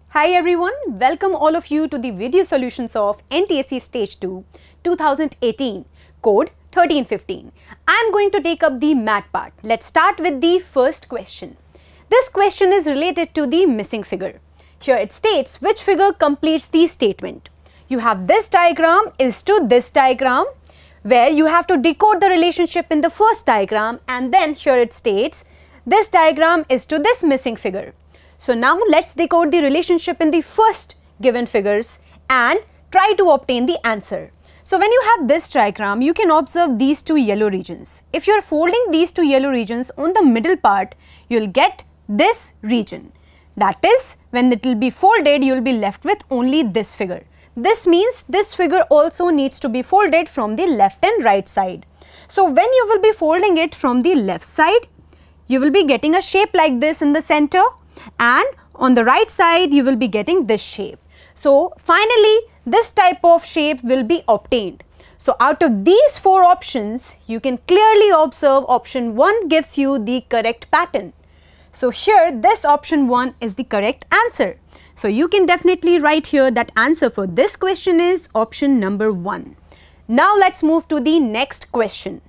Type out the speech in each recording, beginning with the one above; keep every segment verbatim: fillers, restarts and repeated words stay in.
Hi everyone, welcome all of you to the video solutions of N T S E Stage two twenty eighteen, code thirteen fifteen. I am going to take up the math part. Let's start with the first question. This question is related to the missing figure. Here it states which figure completes the statement. You have this diagram is to this diagram, where you have to decode the relationship in the first diagram, and then here it states this diagram is to this missing figure. So now let's decode the relationship in the first given figures and try to obtain the answer. So when you have this diagram, you can observe these two yellow regions. If you are folding these two yellow regions on the middle part, you will get this region. That is, when it will be folded, you will be left with only this figure. This means this figure also needs to be folded from the left and right side. So when you will be folding it from the left side, you will be getting a shape like this in the center, and on the right side you will be getting this shape. So finally this type of shape will be obtained. So out of these four options, you can clearly observe option one gives you the correct pattern. So here this option one is the correct answer. So you can definitely write here that answer for this question is option number one. Now let's move to the next question.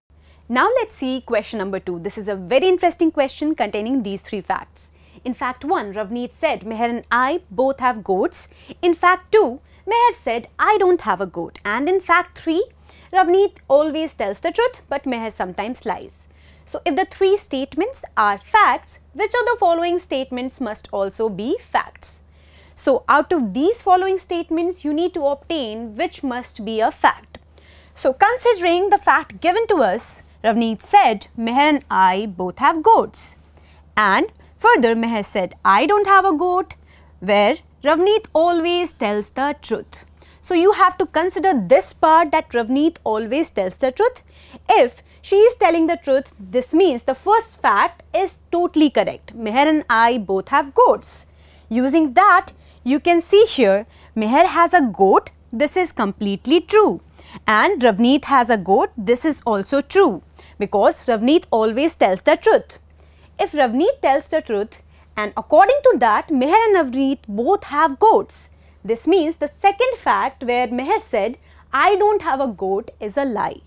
Now let's see question number two. This is a very interesting question containing these three facts. In fact one, Ravneet said, Meher and I both have goats. In fact two, Meher said, I don't have a goat. And in fact three, Ravneet always tells the truth, but Meher sometimes lies. So if the three statements are facts, which of the following statements must also be facts? So out of these following statements, you need to obtain which must be a fact. So considering the fact given to us, Ravneet said, Meher and I both have goats. And further, Meher said, I don't have a goat, where Ravneet always tells the truth. So you have to consider this part, that Ravneet always tells the truth. If she is telling the truth, this means the first fact is totally correct. Meher and I both have goats. Using that, you can see here, Meher has a goat. This is completely true. And Ravneet has a goat. This is also true, because Ravneet always tells the truth. If Ravneet tells the truth, and according to that, Meher and Ravneet both have goats, this means the second fact where Meher said, I don't have a goat, is a lie.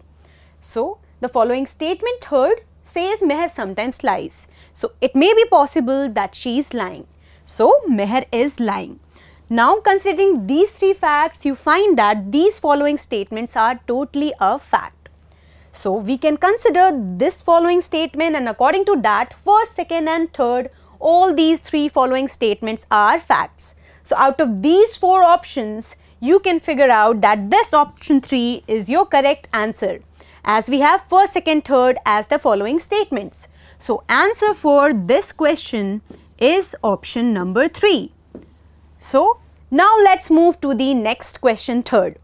So the following statement third says Meher sometimes lies. So it may be possible that she is lying. So Meher is lying. Now considering these three facts, you find that these following statements are totally a fact. So we can consider this following statement, and according to that, first, second and third, all these three following statements are facts. So out of these four options, you can figure out that this option three is your correct answer, as we have first, second, third as the following statements. So answer for this question is option number three. So now let's move to the next question third.